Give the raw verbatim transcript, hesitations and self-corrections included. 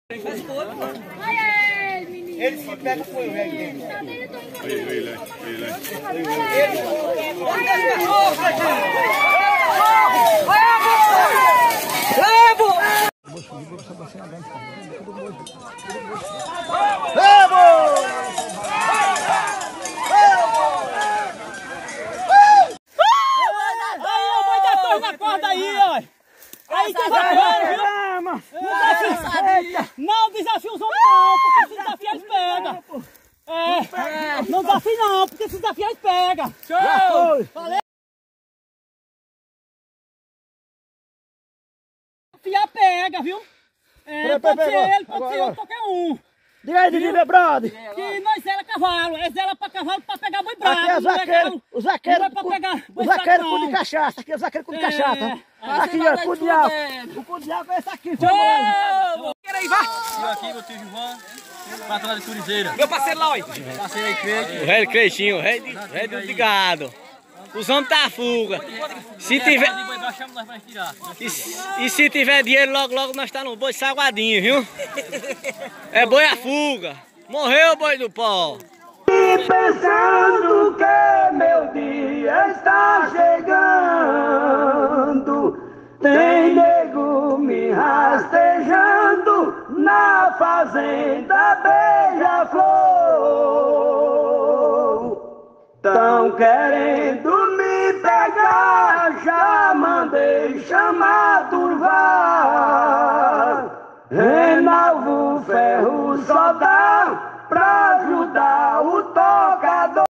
Eles que pegam foi o velho dele. Ele, ele, não desafia os homens não, porque se desafiar eles pegam. É, não desafia não, porque se desafiar eles pegam. Show! Valeu! Desafiar pega, viu? É, pode ser ele, pode ser eu, qualquer um. Diga aí, diga, meu brother. Que nós zela cavalo, é zela pra cavalo pra pegar boi bravo. Aqui é zaqueiro, o zaqueiro, não é pra pegar o zaqueiro com de cachaça, aqui é o zaqueiro com de cachaça. Aqui, ó, cu de álcool. O cu de álcool é esse aqui, seu mano. Peraí, vá. Eu aqui, meu tio João, patrão de Curizeira. Meu parceiro lá, ó. Parceiro aí, Cleide. O velho Cleitinho, o rei de, rei do gado. Os homens tá à fuga. Se tiver... E, e se tiver dinheiro, logo, logo nós tá no boi saguadinho, viu? É boi à fuga. Morreu o boi do pó. E pensando que meu dia está chegando, tem nego me rastejando na fazenda Beija-Flor. Tão querendo me pegar, já mandei chamar Durval. Renalvo Ferro Soldar